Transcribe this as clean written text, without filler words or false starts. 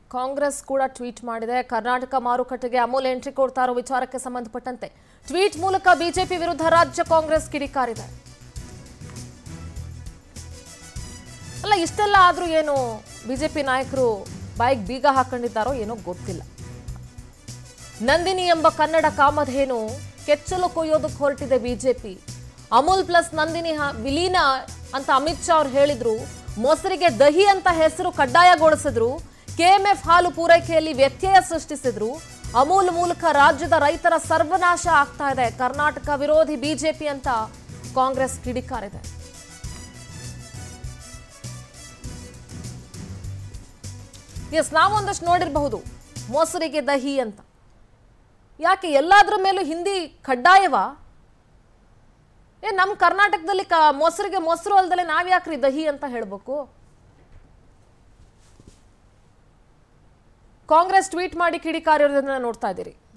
ಕಾಂಗ್ರೆಸ್ ಕೂಡ ಟ್ವೀಟ್ ಮಾಡಿದೆ. ಕರ್ನಾಟಕ ಮಾರುಕಟ್ಟೆಗೆ ಅಮೂಲ್ ಎಂಟ್ರಿ ಕೊಡ್ತಾ ಇರೋ ವಿಚಾರಕ್ಕೆ ಸಂಬಂಧಪಟ್ಟಂತೆ ಟ್ವೀಟ್ ಮೂಲಕ ಬಿಜೆಪಿ ವಿರುದ್ಧ ರಾಜ್ಯ ಕಾಂಗ್ರೆಸ್ ಕಿಡಿಕಾರಿದೆ. ಅಲ್ಲ, ಇಷ್ಟೆಲ್ಲ ಆದ್ರೂ ಏನು ಬಿಜೆಪಿ ನಾಯಕರು ಬಾಯಿಗೆ ಬೀಗ ಹಾಕೊಂಡಿದ್ದಾರೋ ಏನೋ ಗೊತ್ತಿಲ್ಲ. ನಂದಿನಿ ಎಂಬ ಕನ್ನಡ ಕಾಮಧೇನು ಕೆಚ್ಚಲು ಕೊಯ್ಯೋದಕ್ಕೆ ಹೊರಟಿದೆ ಬಿಜೆಪಿ. ಅಮೂಲ್ ಪ್ಲಸ್ ನಂದಿನಿ ವಿಲೀನ ಅಂತ ಅಮಿತ್ ಶಾ ಅವರು ಹೇಳಿದ್ರು. ಮೊಸರಿಗೆ ದಹಿ ಅಂತ ಹೆಸರು ಕಡ್ಡಾಯಗೊಳಿಸಿದ್ರು. ಕೆಎಂಎಫ್ ಹಾಲು ಪೂರೈಕೆಯಲ್ಲಿ ವ್ಯತ್ಯಯ ಸೃಷ್ಟಿಸಿದ್ರು. ಅಮೂಲ್ ಮೂಲಕ ರಾಜ್ಯದ ರೈತರ ಸರ್ವನಾಶ ಆಗ್ತಾ ಇದೆ. ಕರ್ನಾಟಕ ವಿರೋಧಿ ಬಿಜೆಪಿ ಅಂತ ಕಾಂಗ್ರೆಸ್ ಕಿಡಿಕಾರಿದೆ. ಎಸ್, ನಾವೊಂದಷ್ಟು ನೋಡಿರಬಹುದು ಮೊಸರಿಗೆ ದಹಿ ಅಂತ. ಯಾಕೆ ಎಲ್ಲಾದ್ರ ಮೇಲೂ ಹಿಂದಿ ಕಡ್ಡಾಯವಾ? ನಮ್ಮ ಕರ್ನಾಟಕದಲ್ಲಿ ಮೊಸರಿಗೆ ಮೊಸರು ಅಲ್ದಲೆ ನಾವ್ಯಾಕ್ರಿ ದಹಿ ಅಂತ ಹೇಳ್ಬೇಕು? ಕಾಂಗ್ರೆಸ್ ಟ್ವೀಟ್ ಮಾಡಿ ಕಿಡಿಕಾರಿರೋದನ್ನ ನೋಡ್ತಾ ಇದ್ದೀರಿ.